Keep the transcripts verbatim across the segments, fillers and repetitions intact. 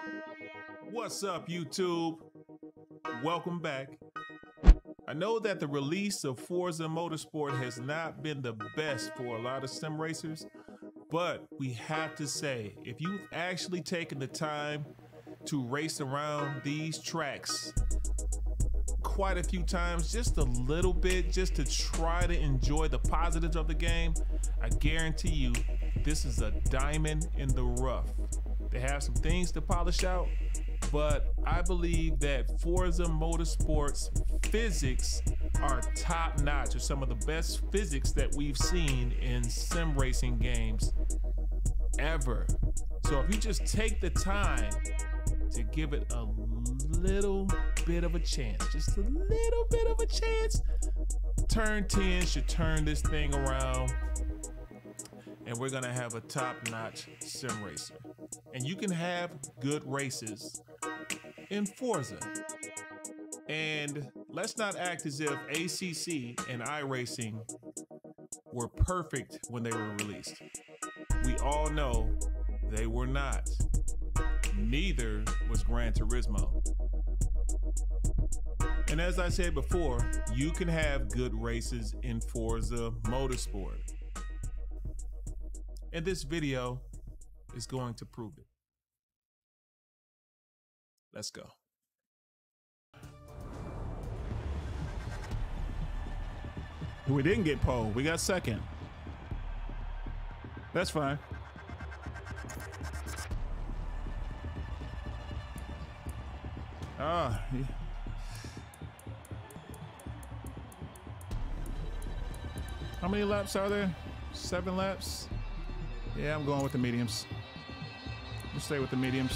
What's up, YouTube? Welcome back. I know that the release of Forza Motorsport has not been the best for a lot of sim racers, but we have to say, if you've actually taken the time to race around these tracks quite a few times, just a little bit, just to try to enjoy the positives of the game, I guarantee you this is a diamond in the rough. They have some things to polish out, but I believe that Forza Motorsport's physics are top notch, or some of the best physics that we've seen in sim racing games ever. So if you just take the time to give it a little bit of a chance, just a little bit of a chance, Turn ten should turn this thing around, and we're gonna have a top-notch sim racer. And you can have good races in Forza. And let's not act as if A C C and iRacing were perfect when they were released. We all know they were not. Neither was Gran Turismo. And as I said before, you can have good races in Forza Motorsport. And this video is going to prove it. Let's go. We didn't get pole, we got second. That's fine. Ah, yeah. How many laps are there? Seven laps? Yeah, I'm going with the mediums. We'll stay with the mediums.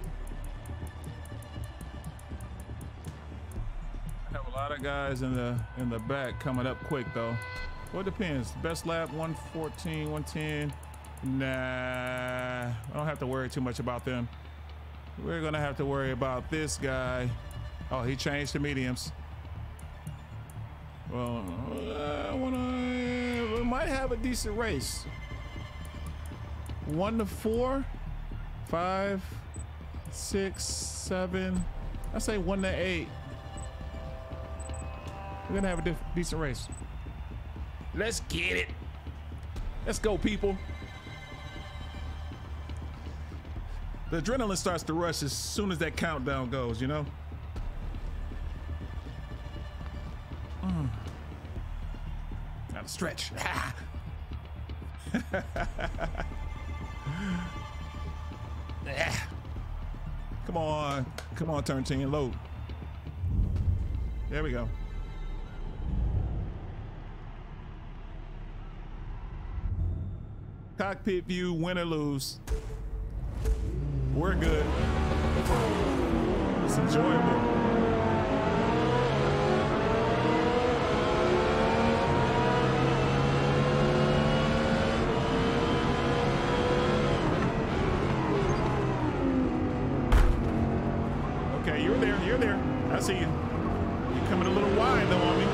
I have a lot of guys in the in the back coming up quick though. Well, it depends. Best lap one fourteen, one ten. Nah, I don't have to worry too much about them. We're gonna have to worry about this guy. Oh, he changed to mediums. Well, I wanna, we might have a decent race. One to four, five, six, seven. I say one to eight. We're gonna have a decent race. Let's get it. Let's go, people. The adrenaline starts to rush as soon as that countdown goes, you know? Mm. Gotta stretch. Come on. Come on, turn ten, load. There we go. Cockpit view, win or lose. We're good. It's enjoyable. Okay, you're there, you're there. I see you. You're coming a little wide though on me.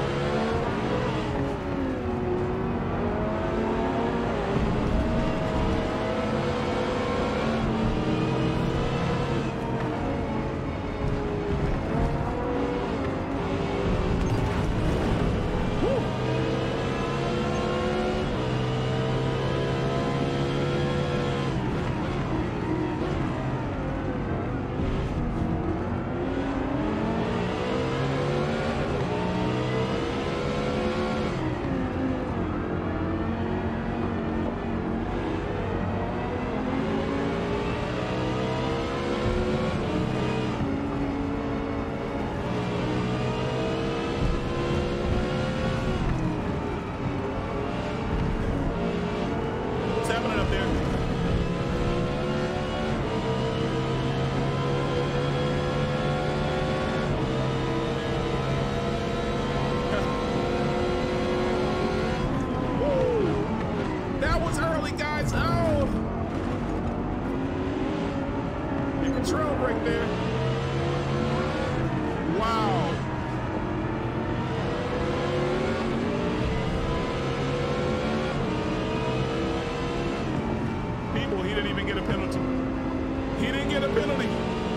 He didn't get a penalty. He didn't get a penalty.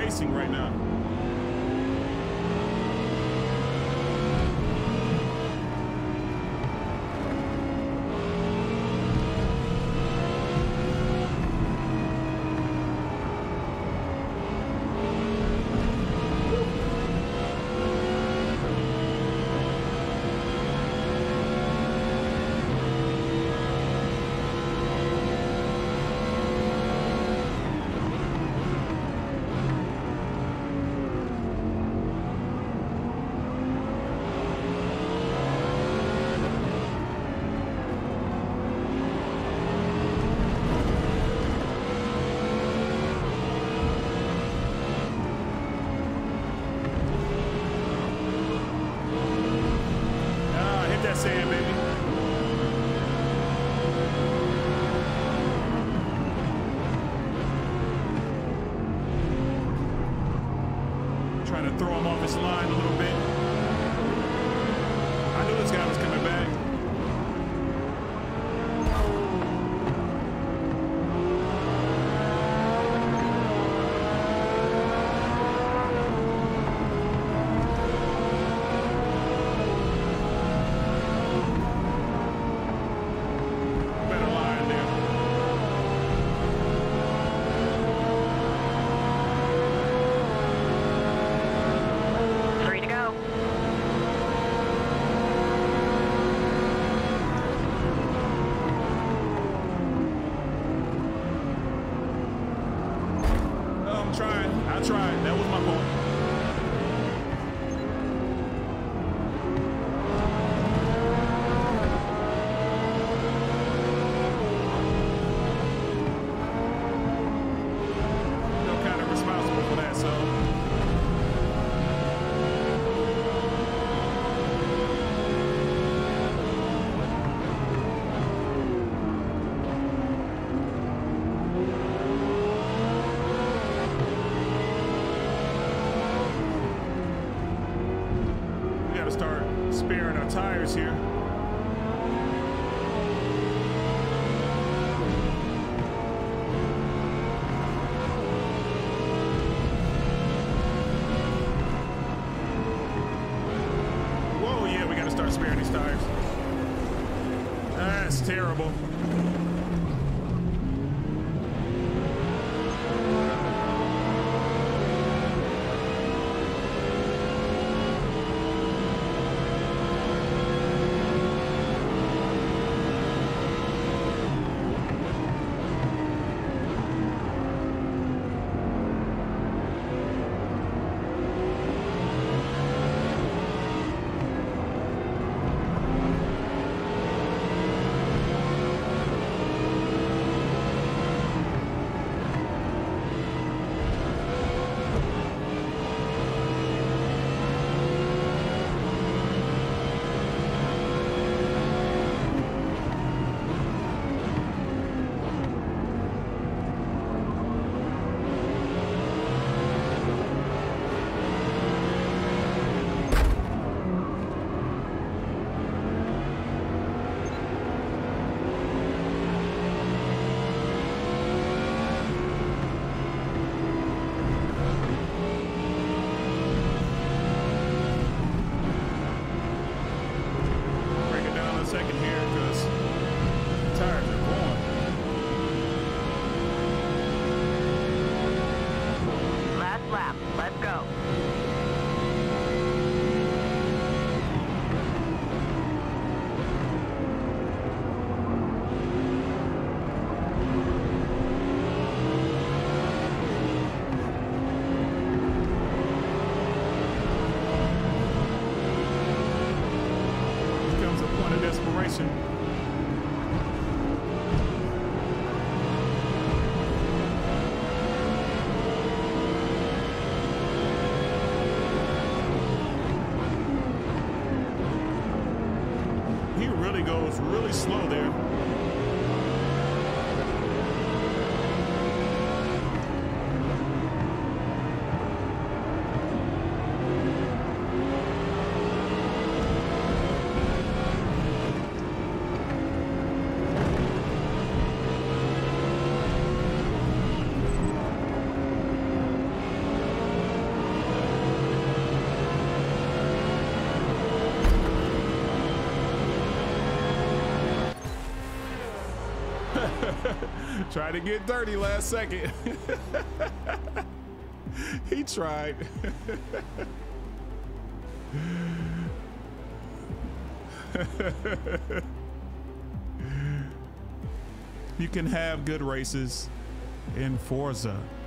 racing right now. Sand, baby. Trying to throw him off his line a little bit. I knew this guy was coming back. I tried. That was my point. Feel kind of responsible for that, so. Start sparing our tires here. Whoa, yeah, we got to start sparing these tires. That's terrible. Second here because the tires are going. Last lap, let's go. Desperation. He really goes really slow there. Tried to get dirty last second. He tried. You can have good races in Forza.